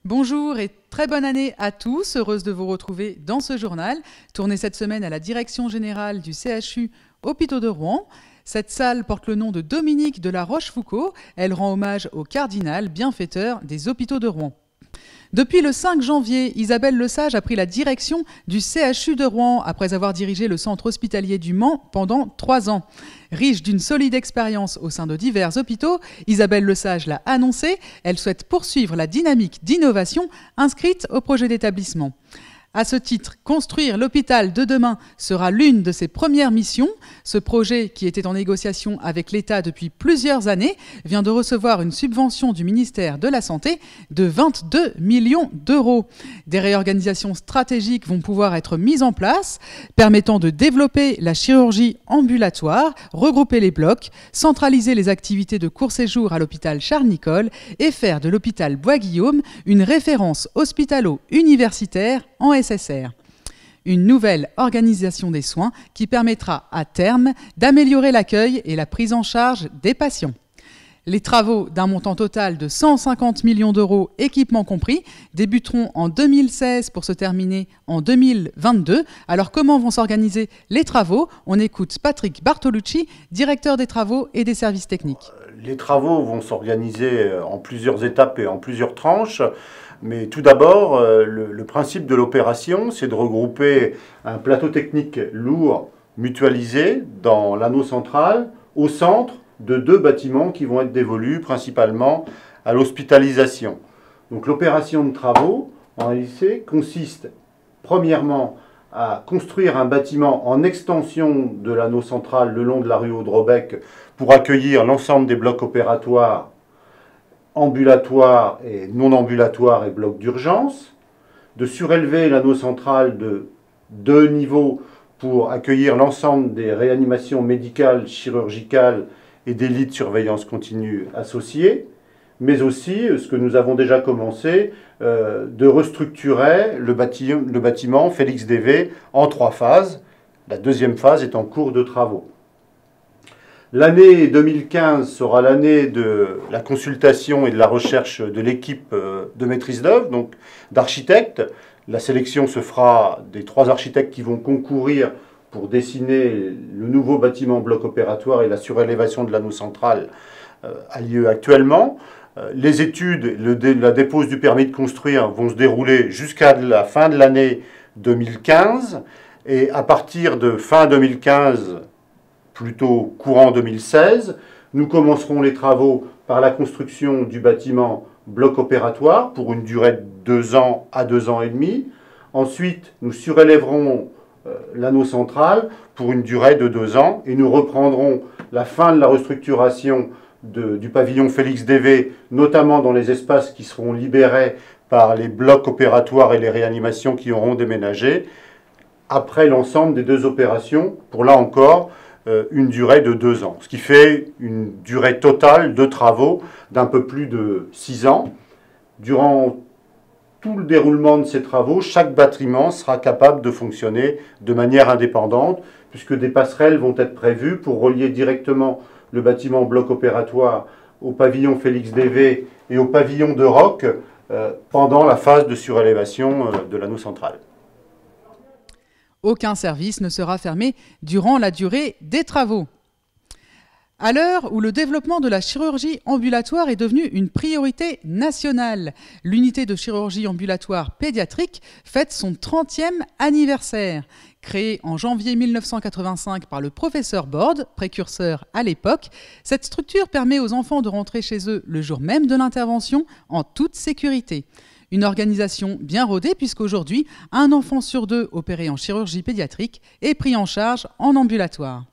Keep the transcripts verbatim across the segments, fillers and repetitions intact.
Bonjour et très bonne année à tous, heureuse de vous retrouver dans ce journal, tourné cette semaine à la direction générale du C H U Hôpitaux de Rouen. Cette salle porte le nom de Dominique de la Rochefoucauld, elle rend hommage au cardinal bienfaiteur des Hôpitaux de Rouen. Depuis le cinq janvier, Isabelle Lesage a pris la direction du C H U de Rouen après avoir dirigé le centre hospitalier du Mans pendant trois ans. Riche d'une solide expérience au sein de divers hôpitaux, Isabelle Lesage l'a annoncé, elle souhaite poursuivre la dynamique d'innovation inscrite au projet d'établissement. À ce titre, construire l'hôpital de demain sera l'une de ses premières missions. Ce projet, qui était en négociation avec l'État depuis plusieurs années, vient de recevoir une subvention du ministère de la Santé de vingt-deux millions d'euros. Des réorganisations stratégiques vont pouvoir être mises en place, permettant de développer la chirurgie ambulatoire, regrouper les blocs, centraliser les activités de court séjour à l'hôpital Charles-Nicolle et faire de l'hôpital Bois-Guillaume une référence hospitalo-universitaire en S S R. Une nouvelle organisation des soins qui permettra à terme d'améliorer l'accueil et la prise en charge des patients. Les travaux d'un montant total de cent cinquante millions d'euros, équipements compris, débuteront en deux mille seize pour se terminer en deux mille vingt-deux. Alors comment vont s'organiser les travaux? On écoute Patrick Bartolucci, directeur des travaux et des services techniques. Les travaux vont s'organiser en plusieurs étapes et en plusieurs tranches. Mais tout d'abord, le, le principe de l'opération, c'est de regrouper un plateau technique lourd mutualisé dans l'anneau central, au centre de deux bâtiments qui vont être dévolus principalement à l'hospitalisation. Donc l'opération de travaux, en réalité, consiste premièrement à construire un bâtiment en extension de l'anneau central le long de la rue Audrebec pour accueillir l'ensemble des blocs opératoires ambulatoire et non ambulatoire et bloc d'urgence, de surélever l'anneau central de deux niveaux pour accueillir l'ensemble des réanimations médicales, chirurgicales et des lits de surveillance continue associés, mais aussi, ce que nous avons déjà commencé, euh, de restructurer le, bâti le bâtiment Félix Dévé en trois phases. La deuxième phase est en cours de travaux. L'année deux mille quinze sera l'année de la consultation et de la recherche de l'équipe de maîtrise d'œuvre, donc d'architectes. La sélection se fera des trois architectes qui vont concourir pour dessiner le nouveau bâtiment bloc opératoire et la surélévation de l'anneau central euh, a lieu actuellement. Euh, les études, le dé, la dépose du permis de construire vont se dérouler jusqu'à la fin de l'année deux mille quinze et à partir de fin deux mille quinze, plutôt courant deux mille seize, nous commencerons les travaux par la construction du bâtiment bloc opératoire pour une durée de deux ans à deux ans et demi. Ensuite, nous surélèverons euh, l'anneau central pour une durée de deux ans et nous reprendrons la fin de la restructuration de, du pavillon Félix Dévé, notamment dans les espaces qui seront libérés par les blocs opératoires et les réanimations qui auront déménagé, après l'ensemble des deux opérations, pour là encore, une durée de deux ans, ce qui fait une durée totale de travaux d'un peu plus de six ans. Durant tout le déroulement de ces travaux, chaque bâtiment sera capable de fonctionner de manière indépendante, puisque des passerelles vont être prévues pour relier directement le bâtiment bloc opératoire au pavillon Félix Dévé et au pavillon de Roc euh, pendant la phase de surélévation euh, de l'anneau central. Aucun service ne sera fermé durant la durée des travaux. À l'heure où le développement de la chirurgie ambulatoire est devenu une priorité nationale, l'unité de chirurgie ambulatoire pédiatrique fête son trentième anniversaire. Créée en janvier mille neuf cent quatre-vingt-cinq par le professeur Borde, précurseur à l'époque, cette structure permet aux enfants de rentrer chez eux le jour même de l'intervention en toute sécurité. Une organisation bien rodée puisqu'aujourd'hui, un enfant sur deux opéré en chirurgie pédiatrique est pris en charge en ambulatoire.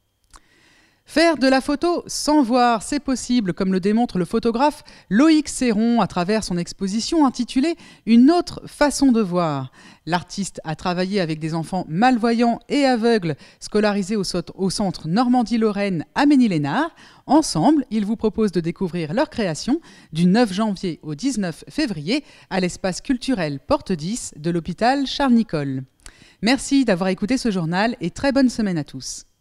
Faire de la photo sans voir, c'est possible, comme le démontre le photographe Loïc Serron à travers son exposition intitulée « Une autre façon de voir ». L'artiste a travaillé avec des enfants malvoyants et aveugles scolarisés au centre Normandie-Lorraine à Ménil-Esnard. Ensemble, ils vous proposent de découvrir leur création du neuf janvier au dix-neuf février à l'espace culturel Porte dix de l'hôpital Charles-Nicolle. Merci d'avoir écouté ce journal et très bonne semaine à tous.